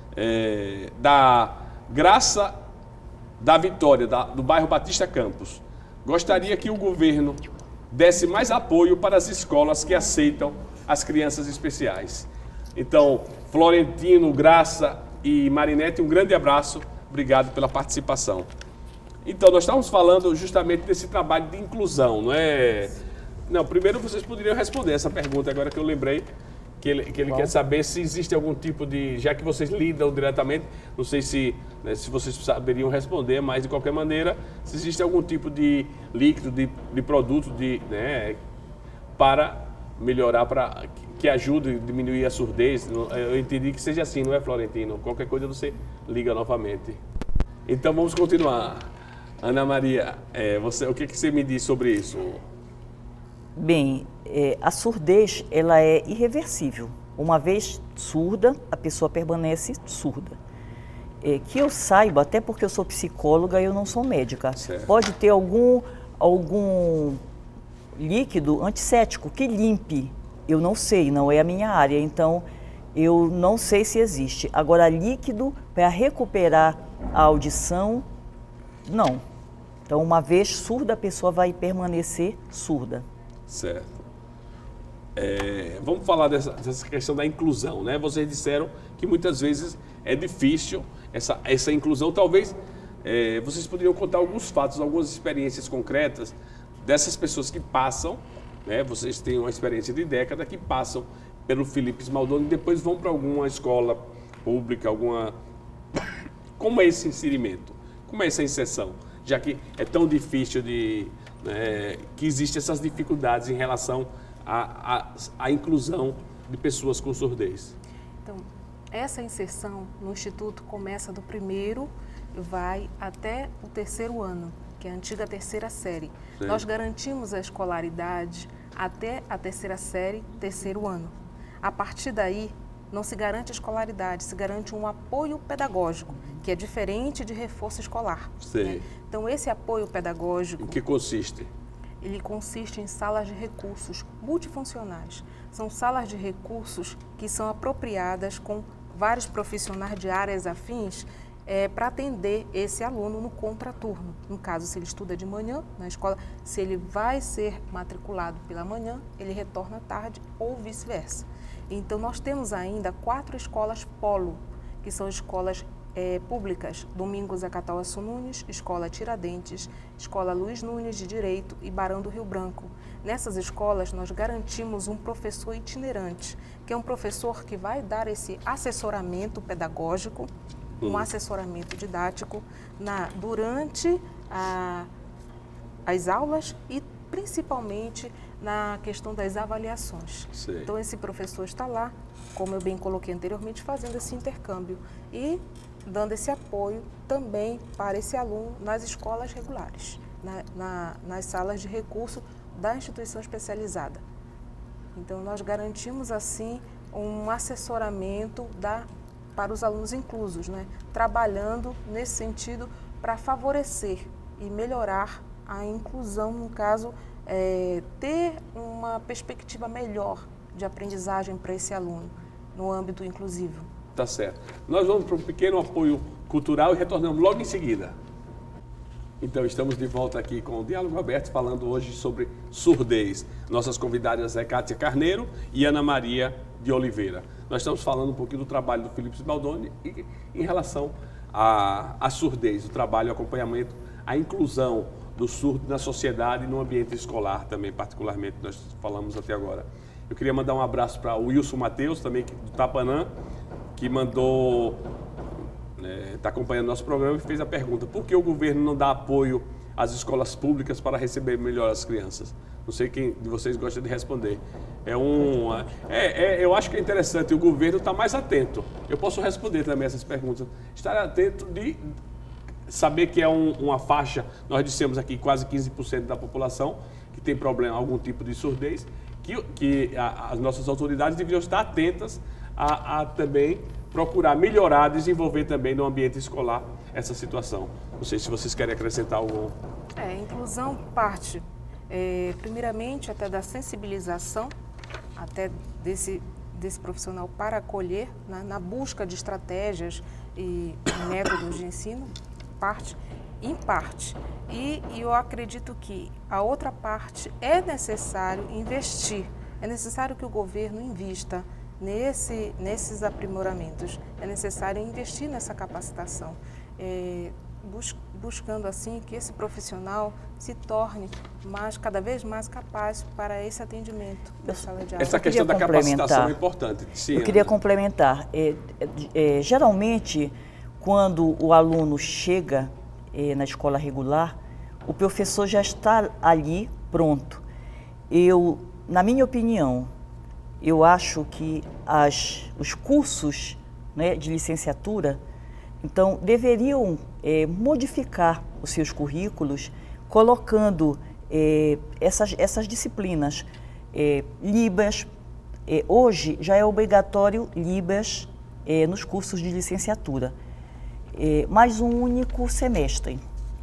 Da Graça da Vitória, do bairro Batista Campos. Gostaria que o governo desse mais apoio para as escolas que aceitam as crianças especiais. Então, Florentino, Graça e Marinete, um grande abraço. Obrigado pela participação. Então, nós estávamos falando justamente desse trabalho de inclusão, não é? Não, primeiro vocês poderiam responder essa pergunta agora que eu lembrei, que ele quer saber se existe algum tipo de... Já que vocês lidam diretamente, não sei se vocês saberiam responder, mas de qualquer maneira, se existe algum tipo de líquido, de produto, para melhorar, que ajude a diminuir a surdez. Eu entendi que seja assim, não é, Florentino? Qualquer coisa você liga novamente. Então vamos continuar. Ana Maria, o que você me diz sobre isso? Bem, a surdez ela é irreversível. Uma vez surda, a pessoa permanece surda. Que eu saiba, até porque eu sou psicóloga e eu não sou médica, certo. Pode ter algum líquido antissético que limpe. Eu não sei, não é a minha área, então eu não sei se existe. Agora, líquido para recuperar a audição, não. Então, uma vez surda, a pessoa vai permanecer surda. Certo. Vamos falar dessa questão da inclusão, né? Vocês disseram que muitas vezes é difícil essa inclusão. Talvez vocês poderiam contar alguns fatos, algumas experiências concretas dessas pessoas que passam, né? Vocês têm uma experiência de década, que passam pelo Felipe Smaldoni e depois vão para alguma escola pública, Como é esse inserimento? Como é essa inserção? Já que é tão difícil que existem essas dificuldades em relação à inclusão de pessoas com surdez. Então, essa inserção no Instituto começa do primeiro e vai até o terceiro ano, que é a antiga terceira série. Sim. Nós garantimos a escolaridade até a terceira série, terceiro ano. A partir daí, não se garante a escolaridade, se garante um apoio pedagógico, que é diferente de reforço escolar. Sim. Né? Então, esse apoio pedagógico... Em que consiste? Ele consiste em salas de recursos multifuncionais. São salas de recursos que são apropriadas com vários profissionais de áreas afins para atender esse aluno no contraturno. No caso, se ele estuda de manhã na escola, se ele vai ser matriculado pela manhã, ele retorna à tarde ou vice-versa. Então, nós temos ainda 4 escolas polo, que são escolas públicas: Domingos Acatauaçu Nunes, Escola Tiradentes, Escola Luiz Nunes de Direito e Barão do Rio Branco. Nessas escolas, nós garantimos um professor itinerante, que é um professor que vai dar esse assessoramento pedagógico, um assessoramento didático durante as aulas e principalmente na questão das avaliações. Sim. Então, esse professor está lá, como eu bem coloquei anteriormente, fazendo esse intercâmbio e dando esse apoio também para esse aluno nas escolas regulares, nas salas de recurso da instituição especializada. Então, nós garantimos, assim, um assessoramento para os alunos inclusos, né? Trabalhando nesse sentido para favorecer e melhorar a inclusão, no caso, ter uma perspectiva melhor de aprendizagem para esse aluno no âmbito inclusivo. Tá certo. Nós vamos para um pequeno apoio cultural e retornamos logo em seguida. Então, estamos de volta aqui com o Diálogo Aberto, falando hoje sobre surdez. Nossas convidadas é Kátia Carneiro e Ana Maria de Oliveira. Nós estamos falando um pouquinho do trabalho do Felipe Smaldoni em relação à surdez, o trabalho, o acompanhamento, a inclusão do surdo na sociedade e no ambiente escolar também, particularmente, nós falamos até agora. Eu queria mandar um abraço para o Wilson Matheus, também do Tapanã, que mandou... está acompanhando nosso programa e fez a pergunta: por que o governo não dá apoio às escolas públicas para receber melhor as crianças? Não sei quem de vocês gosta de responder. Eu acho que é interessante, o governo está mais atento. Eu posso responder também essas perguntas. Estar atento de saber que é uma faixa, nós dissemos aqui, quase 15% da população que tem problema, algum tipo de surdez, que as nossas autoridades deveriam estar atentas a também procurar melhorar, desenvolver também no ambiente escolar essa situação. Não sei se vocês querem acrescentar algo. Inclusão parte, primeiramente, até da sensibilização, até desse profissional para acolher, né, na busca de estratégias e métodos de ensino, em parte. E eu acredito que a outra parte é necessário investir, é necessário que o governo invista nesses aprimoramentos. É necessário investir nessa capacitação, buscando assim que esse profissional se torne cada vez mais capaz para esse atendimento na sala de aula. Essa questão da capacitação é importante. Sim, eu queria complementar. Geralmente, quando o aluno chega na escola regular, o professor já está ali pronto. Na minha opinião, eu acho que os cursos, né, de licenciatura, então, deveriam modificar os seus currículos, colocando essas disciplinas. Libras, hoje já é obrigatório Libras nos cursos de licenciatura, mais um único semestre.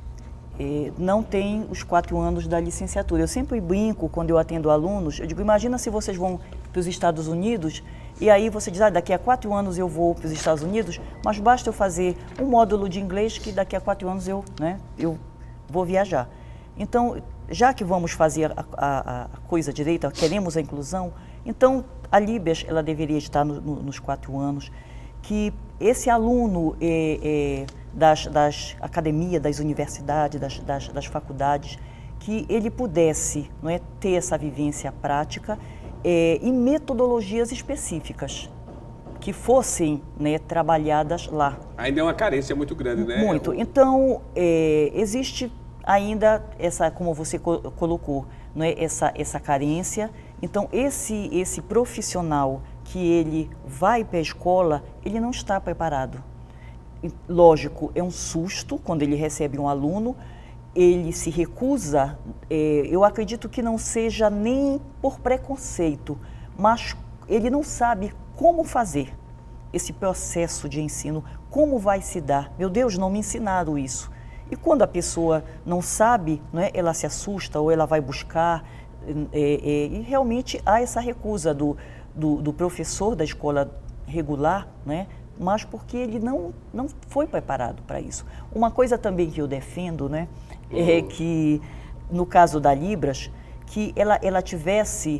Não tem os 4 anos da licenciatura. Eu sempre brinco quando eu atendo alunos, eu digo, imagina se vocês vão para os Estados Unidos e aí você diz, daqui a 4 anos eu vou para os Estados Unidos, mas basta eu fazer um módulo de inglês que daqui a 4 anos eu vou viajar. Então, já que vamos fazer a coisa direita, queremos a inclusão, então a Libras ela deveria estar nos 4 anos, que esse aluno das academias, das universidades, das faculdades, que ele pudesse, não é, ter essa vivência prática e metodologias específicas que fossem, né, trabalhadas lá. Ainda é uma carência muito grande, né? Muito. Então, existe ainda essa, como você colocou, não é, essa carência. Então, esse profissional que ele vai para a escola, ele não está preparado. Lógico, é um susto quando ele recebe um aluno, ele se recusa, eu acredito que não seja nem por preconceito, mas ele não sabe como fazer esse processo de ensino, como vai se dar. Meu Deus, não me ensinaram isso. E quando a pessoa não sabe, não é, ela se assusta ou ela vai buscar, e realmente há essa recusa do professor da escola regular, né? Mas porque ele não foi preparado para isso. Uma coisa também que eu defendo, né, é que, no caso da Libras, que ela tivesse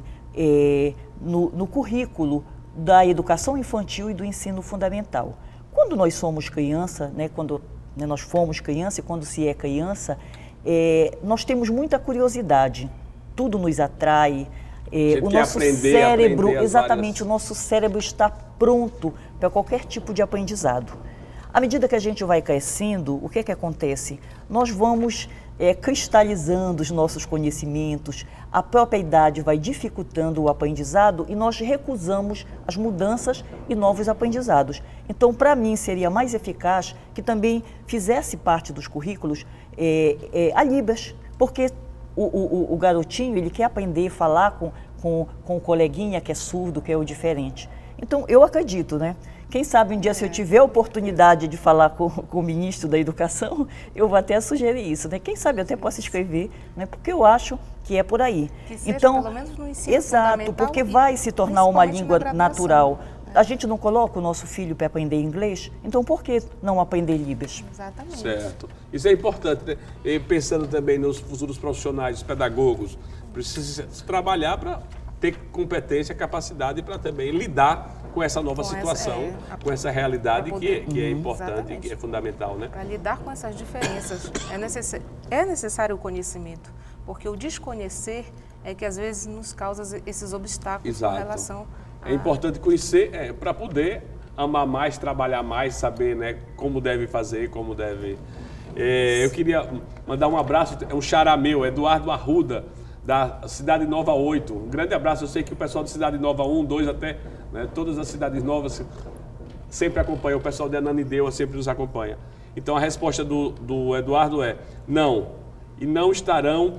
no currículo da educação infantil e do ensino fundamental. Quando nós somos criança, né, quando nós fomos criança e quando se é criança, nós temos muita curiosidade, tudo nos atrai. O nosso cérebro, exatamente, o nosso cérebro está pronto para qualquer tipo de aprendizado. À medida que a gente vai crescendo, o que é que acontece? Nós vamos cristalizando os nossos conhecimentos, a própria idade vai dificultando o aprendizado e nós recusamos as mudanças e novos aprendizados. Então, para mim, seria mais eficaz que também fizesse parte dos currículos a Libras, porque o garotinho, ele quer aprender a falar com o coleguinha que é surdo, que é o diferente. Então, eu acredito, né? Quem sabe um dia, se eu tiver a oportunidade de falar com o ministro da Educação, eu vou até sugerir isso, né? Quem sabe eu até posso escrever, né? Porque eu acho que é por aí. Que seja, então, pelo menos no ensino exato, porque vai se tornar uma língua natural. A gente não coloca o nosso filho para aprender inglês, então por que não aprender Libras? Exatamente. Certo. Isso é importante, né? E pensando também nos futuros profissionais, os pedagogos, precisa trabalhar para ter competência, capacidade para também lidar com essa nova situação, com essa realidade que é importante e que é fundamental, né? Para lidar com essas diferenças é necessário o conhecimento, porque o desconhecer é que às vezes nos causa esses obstáculos com relação É importante conhecer para poder amar mais, trabalhar mais, saber, né, como deve fazer, como deve... eu queria mandar um abraço, é um xará meu, Eduardo Arruda, da Cidade Nova 8. Um grande abraço, eu sei que o pessoal de Cidade Nova 1, 2 até, né, todas as cidades novas sempre acompanham, o pessoal de Ananindeua sempre nos acompanha. Então a resposta do Eduardo é não. E não estarão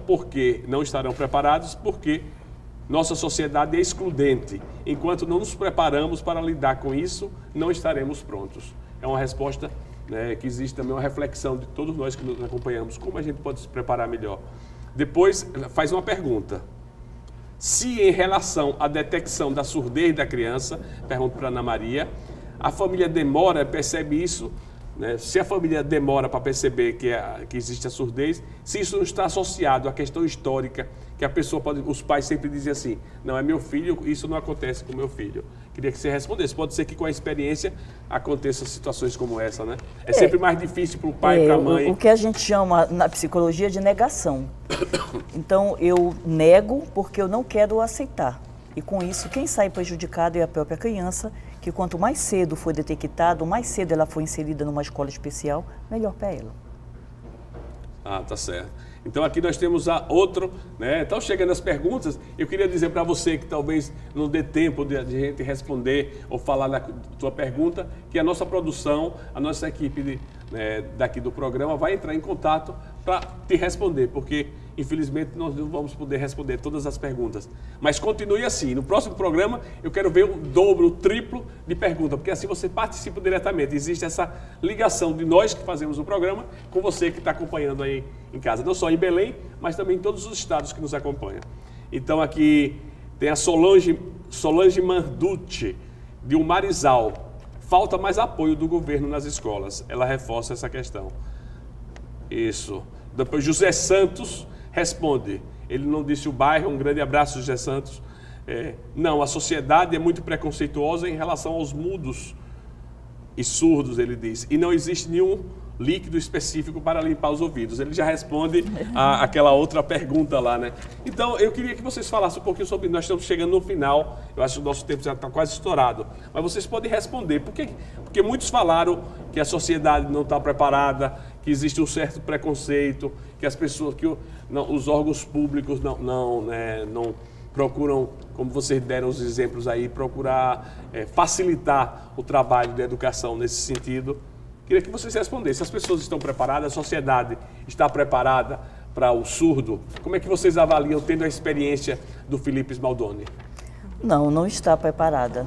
preparados porque nossa sociedade é excludente. Enquanto não nos preparamos para lidar com isso, não estaremos prontos. É uma resposta, né, que existe também uma reflexão de todos nós que nos acompanhamos, como a gente pode se preparar melhor. Depois, faz uma pergunta. Se em relação à detecção da surdez da criança, pergunto para Ana Maria, a família demora, percebe isso, né? Se a família demora para perceber que existe a surdez, se isso não está associado à questão histórica, que a pessoa pode, os pais sempre dizem assim, não, é meu filho, isso não acontece com meu filho. Queria que você respondesse. Pode ser que com a experiência aconteçam situações como essa, né? É sempre mais difícil para o pai e para a mãe. O que a gente chama na psicologia de negação. Então, eu nego porque eu não quero aceitar. E com isso, quem sai prejudicado é a própria criança, que quanto mais cedo for detectado, mais cedo ela for inserida numa escola especial, melhor para ela. Ah, tá certo. Então aqui nós temos a outro, né? Então chegando as perguntas, eu queria dizer para você que talvez não dê tempo de a gente responder ou falar da sua pergunta, que a nossa produção, a nossa equipe daqui do programa vai entrar em contato para te responder, porque infelizmente nós não vamos poder responder todas as perguntas. Mas continue assim, no próximo programa eu quero ver o dobro, o triplo de perguntas, porque assim você participa diretamente. Existe essa ligação de nós que fazemos o programa com você que está acompanhando aí em casa, não só em Belém, mas também em todos os estados que nos acompanham. Então aqui tem a Solange Manducci, de Umarizal. Falta mais apoio do governo nas escolas. Ela reforça essa questão. Isso. Depois José Santos responde. Ele não disse o bairro. Um grande abraço, José Santos. Não, a sociedade é muito preconceituosa em relação aos mudos e surdos, ele diz. E não existe nenhum líquido específico para limpar os ouvidos. Ele já responde aquela outra pergunta lá, né? Então, eu queria que vocês falassem um pouquinho sobre... Nós estamos chegando no final, eu acho que o nosso tempo já está quase estourado. Mas vocês podem responder. Porque muitos falaram que a sociedade não está preparada, que existe um certo preconceito, que as pessoas, os órgãos públicos não procuram, como vocês deram os exemplos aí, procurar facilitar o trabalho da educação nesse sentido. Queria que vocês respondessem. As pessoas estão preparadas? A sociedade está preparada para o surdo? Como é que vocês avaliam, tendo a experiência do Felipe Smaldoni? Não está preparada.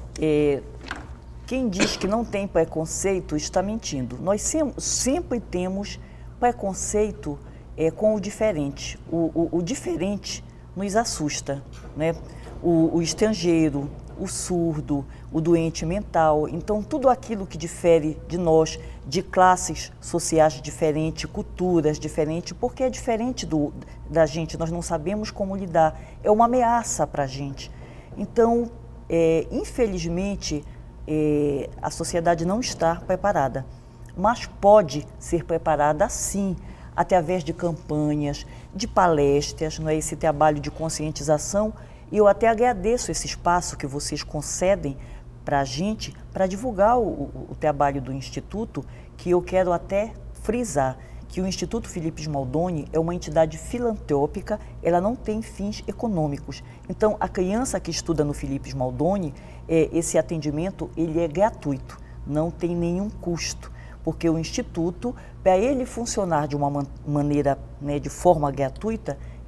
Quem diz que não tem preconceito está mentindo. Nós sempre temos preconceito com o diferente. O diferente nos assusta, né? O estrangeiro, o surdo, o doente mental. Então, tudo aquilo que difere de nós, de classes sociais diferentes, culturas diferentes, porque é diferente da gente, nós não sabemos como lidar. É uma ameaça para a gente. Então, infelizmente, a sociedade não está preparada, mas pode ser preparada sim, através de campanhas, de palestras, não é? Esse trabalho de conscientização. E eu até agradeço esse espaço que vocês concedem para a gente, para divulgar o trabalho do Instituto, que eu quero até frisar, que o Instituto Felipe Smaldoni é uma entidade filantrópica, ela não tem fins econômicos. Então, a criança que estuda no Felipe Smaldoni, esse atendimento ele é gratuito, não tem nenhum custo, porque o Instituto, para ele funcionar de uma maneira, né, de forma gratuita,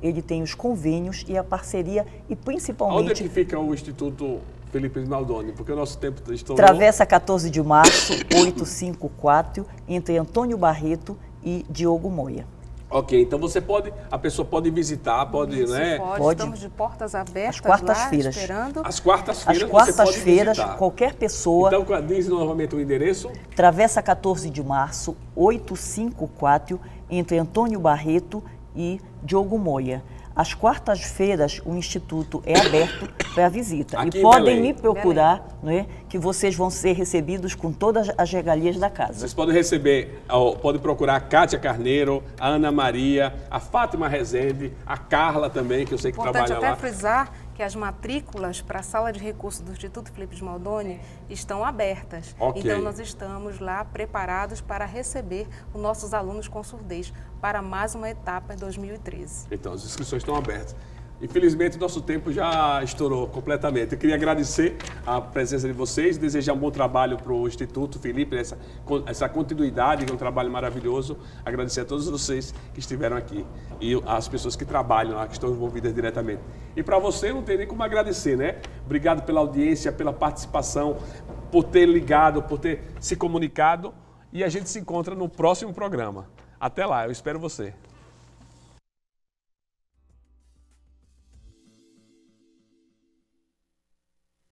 ele tem os convênios e a parceria e principalmente... Onde é que fica o Instituto Felipe Smaldoni? Porque o nosso tempo estourou. Travessa 14 de março, 854, entre Antônio Barreto e Diogo Moia. Ok, então a pessoa pode visitar, pode, Isso, né? Pode. Estamos de portas abertas às quartas-feiras. lá, esperando. Às quartas-feiras Às você pode quartas-feiras, visitar. qualquer pessoa... Então, diz novamente o endereço. Travessa 14 de março, 854, entre Antônio Barreto e Diogo Moia. Às quartas-feiras, o Instituto é aberto para visita. Aqui e em podem Belém. me procurar, né, que vocês vão ser recebidos com todas as regalias da casa. Vocês podem receber, podem procurar a Kátia Carneiro, a Ana Maria, a Fátima Rezende, a Carla também, que eu sei que Importante trabalha até lá. frisar que as matrículas para a sala de recursos do Instituto Felipe Smaldoni estão abertas. Ok. Então, nós estamos lá preparados para receber os nossos alunos com surdez para mais uma etapa em 2013. Então, as inscrições estão abertas. Infelizmente, nosso tempo já estourou completamente. Eu queria agradecer a presença de vocês, desejar um bom trabalho para o Instituto Felipe, essa continuidade, que é um trabalho maravilhoso. Agradecer a todos vocês que estiveram aqui e as pessoas que trabalham lá, que estão envolvidas diretamente. E para você, não tem nem como agradecer, né? Obrigado pela audiência, pela participação, por ter ligado, por ter se comunicado. E a gente se encontra no próximo programa. Até lá, eu espero você.